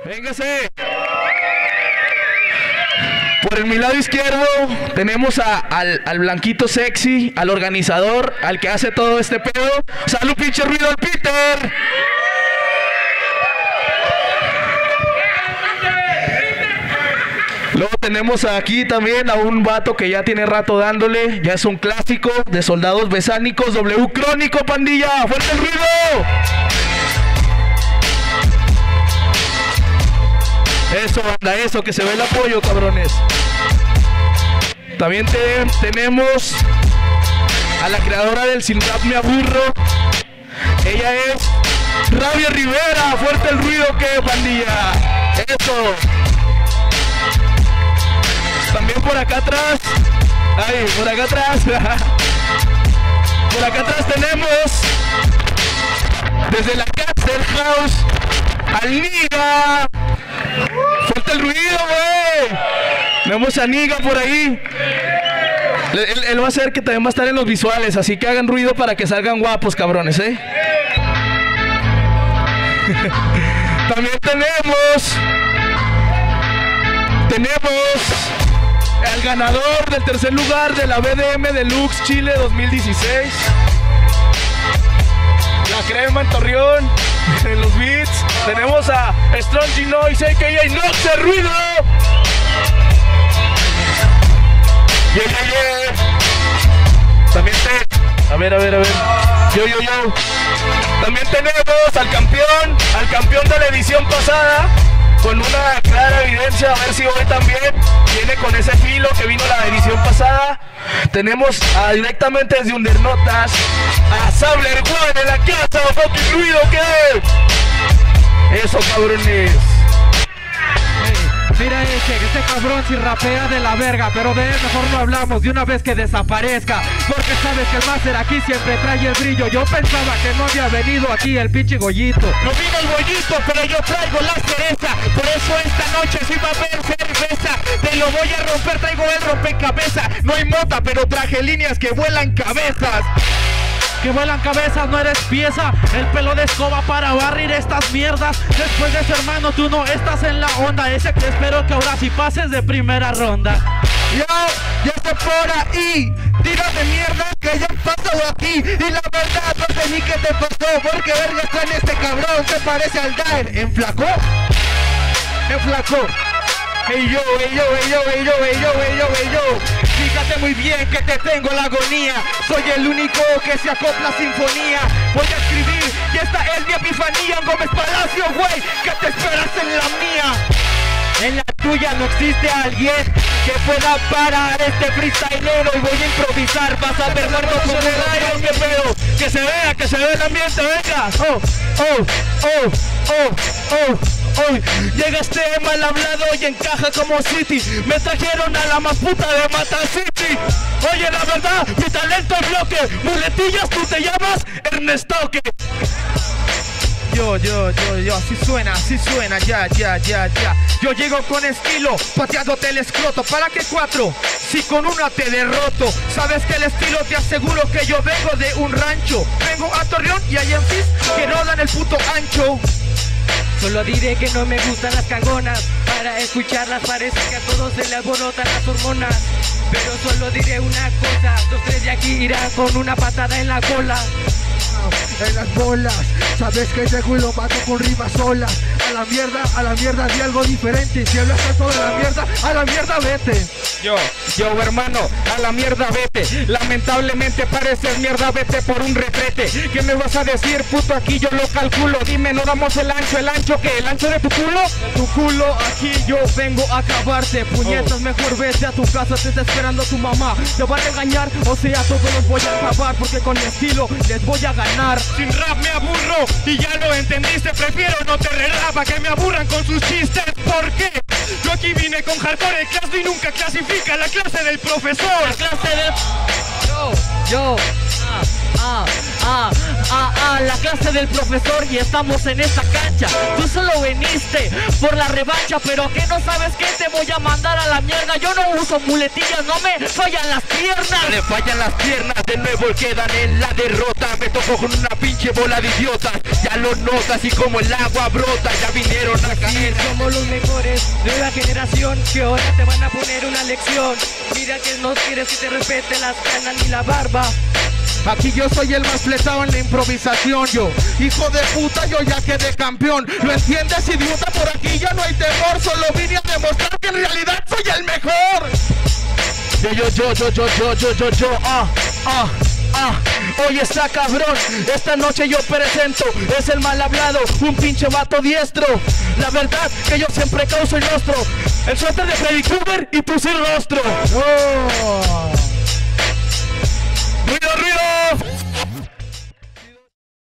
Véngase. Por mi lado izquierdo tenemos al blanquito sexy, al organizador, al que hace todo este pedo. ¡Salud, pinche ruido al Peter! Luego tenemos aquí también a un vato que ya tiene rato dándole, ya es un clásico de Soldados Besánicos, W Crónico, pandilla, ¡fuerte el ruido! Eso, anda, eso, que se ve el apoyo, cabrones. También tenemos a la creadora del Sin Rap Me Aburro. Ella es Rabia Rivera, fuerte el ruido, que pandilla. Eso. También por acá atrás. Ay, por acá atrás. Por acá atrás tenemos desde la Caster House al Niga. Fuerte el ruido, güey. Tenemos a Niga por ahí. Él va a ser que también va a estar en los visuales, así que hagan ruido para que salgan guapos, cabrones, ¿eh? También tenemos al ganador del tercer lugar de la BDM Deluxe Chile 2016. La crema en Torreón, en los beats. Tenemos a Strong Noise, a.k.a. Noxe Ruido. Yeah. También a ver. Yo. También tenemos al campeón de la edición pasada, con una clara evidencia, a ver si hoy también viene con ese filo que vino la edición pasada. Tenemos directamente desde Undernotas a Sabler One en la casa, fucking ruido, ¿qué? Eso, cabrones. Mira este cabrón si rapea de la verga, pero de él mejor no hablamos de una vez que desaparezca, porque sabes que el máster aquí siempre trae el brillo. Yo pensaba que no había venido aquí el pinche Goyito. No vino el Goyito, pero yo traigo la cereza. Por eso esta noche sí va a haber cerveza. Te lo voy a romper, traigo el rompecabezas. No hay mota, pero traje líneas que vuelan cabezas. Que vuelan cabezas, no eres pieza. El pelo de escoba para barrir estas mierdas. Después de eso, hermano, tú no estás en la onda. Ese que espero que ahora sí pases de primera ronda. Ya está por ahí. Tira de mierda que ya han pasado aquí. Y la verdad no sé ni qué te pasó, porque verga está en este cabrón. Se parece al Daer. ¿Enflacó? Ey yo. Fíjate muy bien que te tengo la agonía. Soy el único que se acopla a sinfonía. Voy a escribir y esta es mi epifanía. Gómez Palacio, güey, ¿qué te esperas en la mía? En la tuya no existe alguien que pueda parar este freestylero. Y voy a improvisar, vas a ver muerto con el aire. ¿Qué pedo? Que se vea el ambiente, venga. Llega este mal hablado y encaja como City. Me trajeron a la más puta de Mata City. Oye, la verdad, mi talento es bloque. Muletillas, tú te llamas Ernestoque. Yo, así suena, ya. Yo llego con estilo, pateándote el escroto. ¿Para qué cuatro? Si con una te derroto. Sabes que el estilo, te aseguro que yo vengo de un rancho. Vengo a Torreón y hay MCs que no dan el puto ancho. Solo diré que no me gustan las cangonas. Para escucharlas parece que a todos se le alborotan las hormonas. Pero solo diré una cosa, 2, 3 de aquí irán con una patada en la cola. En las bolas, sabes que ese culo mato con rimas solas. A la mierda di algo diferente. Si hablas tanto de la mierda, a la mierda vete. Yo hermano, a la mierda vete. Lamentablemente pareces mierda, vete por un retrete. ¿Qué me vas a decir, puto? Aquí yo lo calculo. Dime, no damos el ancho, ¿qué? ¿El ancho de tu culo? Tu culo, aquí yo vengo a acabarte. Puñetas, mejor vete a tu casa, te está esperando tu mamá. Te va a regañar, o sea, todos los voy a acabar. Porque con mi estilo les voy a ganar. Sin rap me aburro y ya lo entendiste. Prefiero no te relapa que me aburran con sus chistes. ¿Por qué? Yo aquí vine con hardcore de clase y nunca clasifica la clase del profesor. La clase de... La clase del profesor y estamos en esta cancha. Tú solo viniste por la revancha, pero que no sabes que te voy a mandar a la mierda. Yo no uso muletillas, no me fallan las piernas. Le fallan las piernas, de nuevo quedan en la derrota. Me tocó con una pinche bola de idiotas. Ya lo notas y como el agua brota, ya vinieron a caer. Somos los mejores de la generación, que ahora te van a poner una lección. Mira que no quieres que te respete las canas ni la barba. Aquí yo soy el más fletado en la improvisación, yo, hijo de puta, yo ya quedé campeón. ¿Lo entiendes, idiota? Por aquí ya no hay temor, solo vine a demostrar que en realidad soy el mejor. Hoy está cabrón, esta noche yo presento, es el mal hablado, un pinche vato diestro. La verdad que yo siempre causo el rostro, el suéter de Freddy Krueger y tú sin rostro. ¡Ruido, ruido!